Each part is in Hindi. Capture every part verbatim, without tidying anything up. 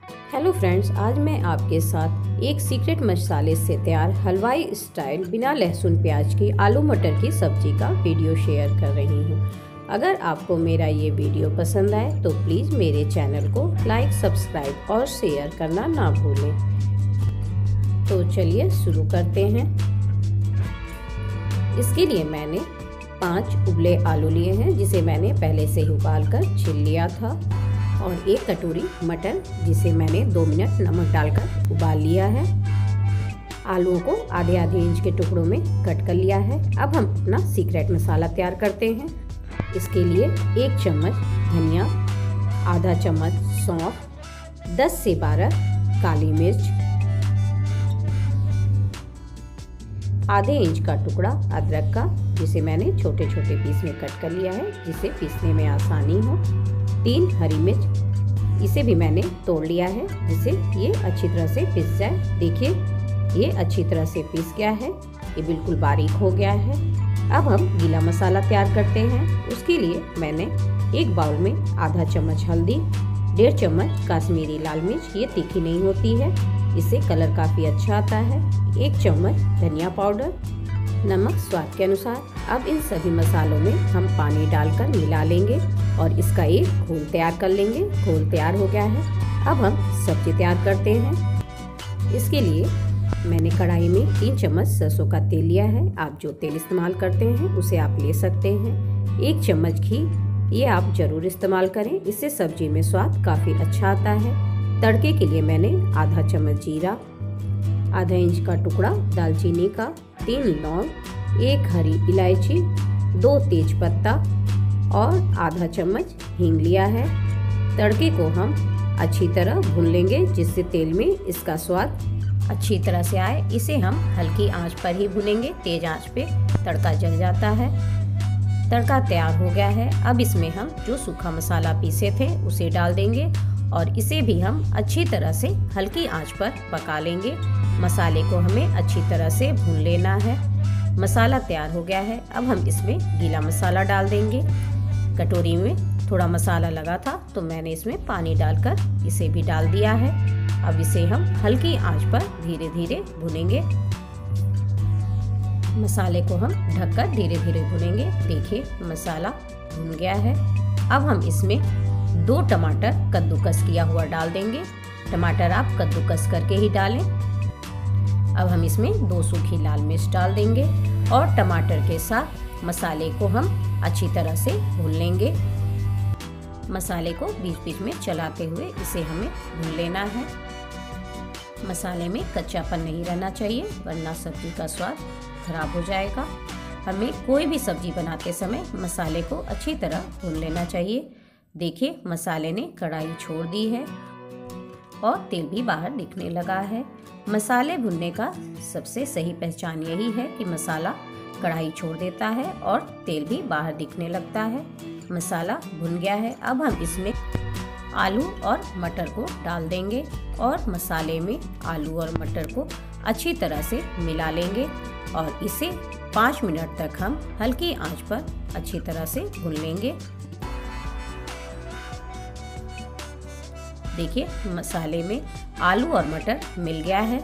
हेलो फ्रेंड्स, आज मैं आपके साथ एक सीक्रेट मसाले से तैयार हलवाई स्टाइल बिना लहसुन प्याज की आलू मटर की सब्जी का वीडियो शेयर कर रही हूँ। अगर आपको मेरा ये वीडियो पसंद आए तो प्लीज़ मेरे चैनल को लाइक, सब्सक्राइब और शेयर करना ना भूलें। तो चलिए शुरू करते हैं। इसके लिए मैंने पाँच उबले आलू लिए हैं, जिसे मैंने पहले से ही उबाल कर छील लिया था, और एक कटोरी मटर जिसे मैंने दो मिनट नमक डालकर उबाल लिया है। आलूओं को आधे आधे इंच के टुकड़ों में कट कर लिया है। अब हम अपना सीक्रेट मसाला तैयार करते हैं। इसके लिए एक चम्मच धनिया, आधा चम्मच सौंफ, दस से बारह काली मिर्च, आधे इंच का टुकड़ा अदरक का, जिसे मैंने छोटे छोटे पीस में कट कर लिया है, जिसे पीसने में आसानी हो। तीन हरी मिर्च, इसे भी मैंने तोड़ लिया है, जिससे ये अच्छी तरह से पिस जाए। देखिए, ये अच्छी तरह से पिस गया है, ये बिल्कुल बारीक हो गया है। अब हम गीला मसाला तैयार करते हैं। उसके लिए मैंने एक बाउल में आधा चम्मच हल्दी, डेढ़ चम्मच काश्मीरी लाल मिर्च, ये तीखी नहीं होती है, इससे कलर काफ़ी अच्छा आता है, एक चम्मच धनिया पाउडर, नमक स्वाद के अनुसार। अब इन सभी मसालों में हम पानी डालकर मिला लेंगे और इसका एक घोल तैयार कर लेंगे। घोल तैयार हो गया है। अब हम सब्जी तैयार करते हैं। इसके लिए मैंने कढ़ाई में तीन चम्मच सरसों का तेल लिया है। आप जो तेल इस्तेमाल करते हैं उसे आप ले सकते हैं। एक चम्मच घी, ये आप जरूर इस्तेमाल करें, इससे सब्जी में स्वाद काफ़ी अच्छा आता है। तड़के के लिए मैंने आधा चम्मच जीरा, आधा इंच का टुकड़ा दालचीनी का, तीन लौंग, एक हरी इलायची, दो तेज पत्ता और आधा चम्मच हींग लिया है। तड़के को हम अच्छी तरह भून लेंगे, जिससे तेल में इसका स्वाद अच्छी तरह से आए। इसे हम हल्की आंच पर ही भूनेंगे, तेज आंच पे तड़का जल जाता है। तड़का तैयार हो गया है। अब इसमें हम जो सूखा मसाला पीसे थे उसे डाल देंगे और इसे भी हम अच्छी तरह से हल्की आंच पर पका लेंगे। मसाले को हमें अच्छी तरह से भून लेना है। मसाला तैयार हो गया है। अब हम इसमें गीला मसाला डाल देंगे। कटोरी में थोड़ा मसाला लगा था तो मैंने इसमें पानी डालकर इसे भी डाल दिया है। अब इसे हम हल्की आंच पर धीरे धीरे भुनेंगे। मसाले को हम ढककर धीरे धीरे भुनेंगे। देखिए, मसाला भुन गया है। अब हम इसमें दो टमाटर कद्दूकस किया हुआ डाल देंगे। टमाटर आप कद्दूकस करके ही डालें। अब हम इसमें दो सूखी लाल मिर्च डाल देंगे और टमाटर के साथ मसाले को हम अच्छी तरह से भून लेंगे। मसाले को बीच बीच में चलाते हुए इसे हमें भून लेना है। मसाले में कच्चापन नहीं रहना चाहिए, वरना सब्जी का स्वाद खराब हो जाएगा। हमें कोई भी सब्जी बनाते समय मसाले को अच्छी तरह भून लेना चाहिए। देखिए, मसाले ने कढ़ाई छोड़ दी है और तेल भी बाहर दिखने लगा है। मसाले भुनने का सबसे सही पहचान यही है कि मसाला कढ़ाई छोड़ देता है और तेल भी बाहर दिखने लगता है। मसाला भुन गया है। अब हम इसमें आलू और मटर को डाल देंगे और मसाले में आलू और मटर को अच्छी तरह से मिला लेंगे और इसे पाँच मिनट तक हम हल्की आंच पर अच्छी तरह से भून लेंगे। देखिए, मसाले में आलू और मटर मिल गया है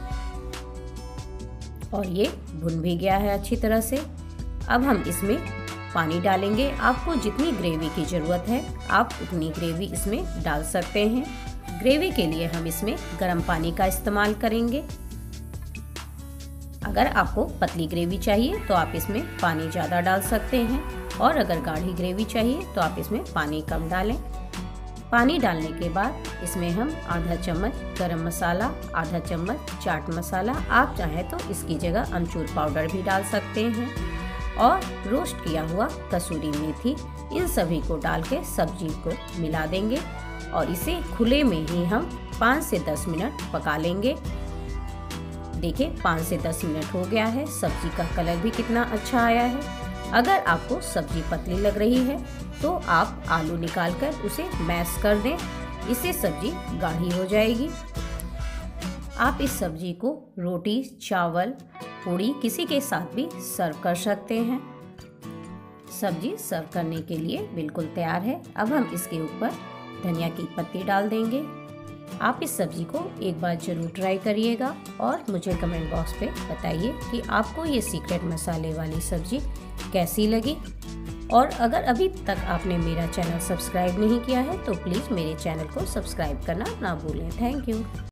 और ये भुन भी गया है अच्छी तरह से। अब हम इसमें पानी डालेंगे। आपको जितनी ग्रेवी की ज़रूरत है आप उतनी ग्रेवी इसमें डाल सकते हैं। ग्रेवी के लिए हम इसमें गर्म पानी का इस्तेमाल करेंगे। अगर आपको पतली ग्रेवी चाहिए तो आप इसमें पानी ज़्यादा डाल सकते हैं और अगर गाढ़ी ग्रेवी चाहिए तो आप इसमें पानी कम डालें। पानी डालने के बाद इसमें हम आधा चम्मच गरम मसाला, आधा चम्मच चाट मसाला, आप चाहें तो इसकी जगह अमचूर पाउडर भी डाल सकते हैं, और रोस्ट किया हुआ कसूरी मेथी, इन सभी को डाल के सब्जी को मिला देंगे और इसे खुले में ही हम पाँच से दस मिनट पका लेंगे। देखिए, पाँच से दस मिनट हो गया है। सब्जी का कलर भी कितना अच्छा आया है। अगर आपको सब्जी पतली लग रही है तो आप आलू निकालकर उसे मैश कर दें, इससे सब्जी गाढ़ी हो जाएगी। आप इस सब्जी को रोटी, चावल, पूड़ी किसी के साथ भी सर्व कर सकते हैं। सब्जी सर्व करने के लिए बिल्कुल तैयार है। अब हम इसके ऊपर धनिया की पत्ती डाल देंगे आप इस सब्ज़ी को एक बार ज़रूर ट्राई करिएगा और मुझे कमेंट बॉक्स पे बताइए कि आपको ये सीक्रेट मसाले वाली सब्ज़ी कैसी लगी। और अगर अभी तक आपने मेरा चैनल सब्सक्राइब नहीं किया है तो प्लीज़ मेरे चैनल को सब्सक्राइब करना ना भूलें। Thank you.